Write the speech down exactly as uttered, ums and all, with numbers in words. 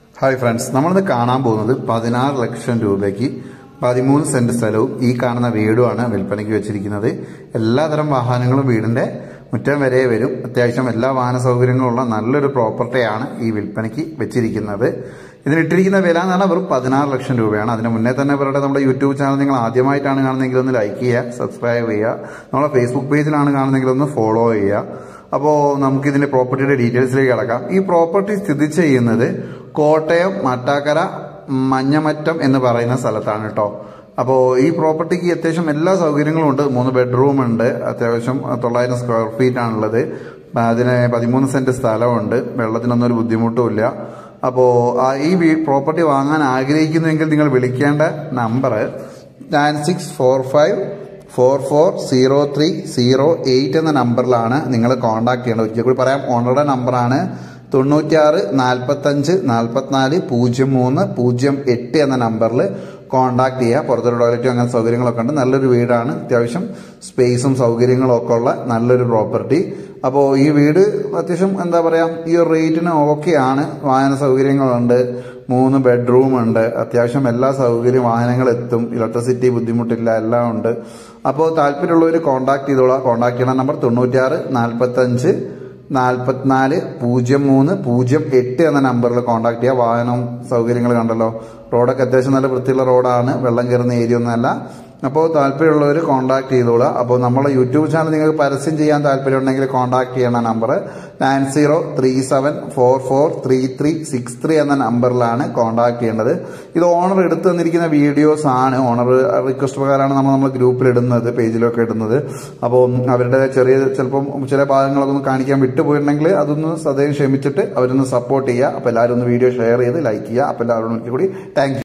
Hi friends, നമ്മളിത് കാണാൻ പോകുന്നത് പതിനാറ് ലക്ഷം രൂപയ്ക്ക് പതിമൂന്ന് സെന്റ് സ്ഥലവും ഈ കാണുന്ന വീടുമാണ് വിൽപ്പനയ്ക്ക് വെച്ചിരിക്കുന്നത്. എല്ലാതരം വാഹനങ്ങളും വീടിന്റെ മുറ്റം വരെ വരും. അത്യാവശ്യം എല്ലാ വാഹന സൗകര്യങ്ങളുള്ള നല്ലൊരു പ്രോപ്പർട്ടിയാണ് ഈ വിൽപ്പനയ്ക്ക് വെച്ചിരിക്കുന്നത്. ഇതിനിട്ടിരിക്കുന്ന വില എന്ന് പറഞ്ഞാൽ വെറും പതിനാറ് ലക്ഷം രൂപയാണ്. അതിന് മുന്നേ തന്നെ പറയട്ടെ, നമ്മുടെ യൂട്യൂബ് ചാനൽ നിങ്ങൾ ആദ്യമായിട്ടാണ് കാണുന്നതെങ്കിൽ ഒന്ന് ലൈക്ക് ചെയ്യുക, സബ്സ്ക്രൈബ് ചെയ്യുക. നമ്മുടെ ഫേസ്ബുക്ക് പേജിലാണ് കാണുന്നതെങ്കിൽ ഒന്ന് ഫോളോ ചെയ്യുക. അപ്പോൾ നമുക്കിതിന്റെ പ്രോപ്പർട്ടിയുടെ ഡീറ്റെയിൽസിലേക്ക് കിടക്കാം. ഈ പ്രോപ്പർട്ടി സ്ഥിതി ചെയ്യുന്നത് കോട്ടയം മട്ടാക്കര മഞ്ഞമറ്റം എന്ന് പറയുന്ന സ്ഥലത്താണ് കേട്ടോ. അപ്പോൾ ഈ പ്രോപ്പർട്ടിക്ക് അത്യാവശ്യം എല്ലാ സൗകര്യങ്ങളും ഉണ്ട്. മൂന്ന് ബെഡ്റൂം ഉണ്ട്, അത്യാവശ്യം തൊള്ളായിരം സ്ക്വയർ ഫീറ്റ് ആണുള്ളത്. അതിന് പതിമൂന്ന് സെന്റ് സ്ഥലമുണ്ട്, വെള്ളത്തിനൊന്നും ഒരു ബുദ്ധിമുട്ടുമില്ല. അപ്പോൾ ഈ പ്രോപ്പർട്ടി വാങ്ങാൻ ആഗ്രഹിക്കുന്നുവെങ്കിൽ നിങ്ങൾ വിളിക്കേണ്ട number nine six four five four four zero three zero eight എന്ന നമ്പറിലാണ് നിങ്ങൾ കോൺടാക്ട് ചെയ്യേണ്ടത്. ഒരിക്കൽ കൂടി പറയാം, ഓണറുടെ നമ്പറാണ് തൊണ്ണൂറ്റിയാറ് നാൽപ്പത്തഞ്ച് നാൽപ്പത്തിനാല് പൂജ്യം മൂന്ന് പൂജ്യം എട്ട് എന്ന നമ്പറിൽ കോൺടാക്ട് ചെയ്യുക. പുറത്തൊരു ടോയ്ലറ്റും അങ്ങനെ സൗകര്യങ്ങളൊക്കെ ഉണ്ട്. നല്ലൊരു വീടാണ്, അത്യാവശ്യം സ്പേസും സൗകര്യങ്ങളും ഒക്കെ ഉള്ള നല്ലൊരു പ്രോപ്പർട്ടി. അപ്പോൾ ഈ വീട് അത്യാവശ്യം എന്താ പറയുക, ഈ ഒരു റേറ്റിന് ഓക്കെയാണ്. വാഹന സൗകര്യങ്ങളുണ്ട്, മൂന്ന് ബെഡ്റൂം ഉണ്ട്, അത്യാവശ്യം എല്ലാ സൗകര്യം വാഹനങ്ങൾ എത്തും, ഇലക്ട്രിസിറ്റി ബുദ്ധിമുട്ടില്ല, എല്ലാം ഉണ്ട്. അപ്പോൾ താല്പര്യമുള്ളവർ കോൺടാക്ട് ചെയ്തോളാം. കോൺടാക്ട് ചെയ്യണ നമ്പർ തൊണ്ണൂറ്റിയാറ് നാൽപ്പത്തഞ്ച് നാൽപ്പത്തിനാല് പൂജ്യം മൂന്ന് പൂജ്യം എട്ട് എന്ന നമ്പറിൽ കോൺടാക്ട് ചെയ്യുക. വാഹനം സൗകര്യങ്ങൾ കണ്ടല്ലോ, റോഡൊക്കെ അത്യാവശ്യം നല്ല വൃത്തിയുള്ള റോഡാണ്, വെള്ളം കയറുന്ന ഏരിയ ഒന്നല്ല. അപ്പോൾ താല്പര്യമുള്ളവർ കോൺടാക്ട് ചെയ്തോളുക. അപ്പോൾ നമ്മളെ യൂട്യൂബ് ചാനൽ നിങ്ങൾക്ക് പരസ്യം ചെയ്യാൻ താല്പര്യമുണ്ടെങ്കിൽ കോൺടാക്ട് ചെയ്യണ number nine zero three seven four four three three six three എന്ന നമ്പറിലാണ് കോൺടാക്ട് ചെയ്യേണ്ടത്. ഇത് ഓണർ എടുത്തു തന്നിരിക്കുന്ന വീഡിയോസ് ആണ്. ഓണർ റിക്വസ്റ്റ് പ്രകാരമാണ് നമ്മൾ നമ്മൾ ഗ്രൂപ്പിൽ ഇടുന്നത്, പേജിലൊക്കെ ഇടുന്നത്. അപ്പോൾ അവരുടെ ചെറിയ ചിലപ്പം ചില ഭാഗങ്ങളൊക്കെ ഒന്ന് കാണിക്കാൻ വിട്ടുപോയിട്ടുണ്ടെങ്കിൽ അതൊന്ന് സദയം ക്ഷമിച്ചിട്ട് അവരൊന്ന് സപ്പോർട്ട് ചെയ്യുക. അപ്പോൾ എല്ലാവരും ഒന്ന് വീഡിയോ ഷെയർ ചെയ്ത് ലൈക്ക് ചെയ്യുക. അപ്പോൾ എല്ലാവരും ഒരിക്കൽ കൂടി താങ്ക്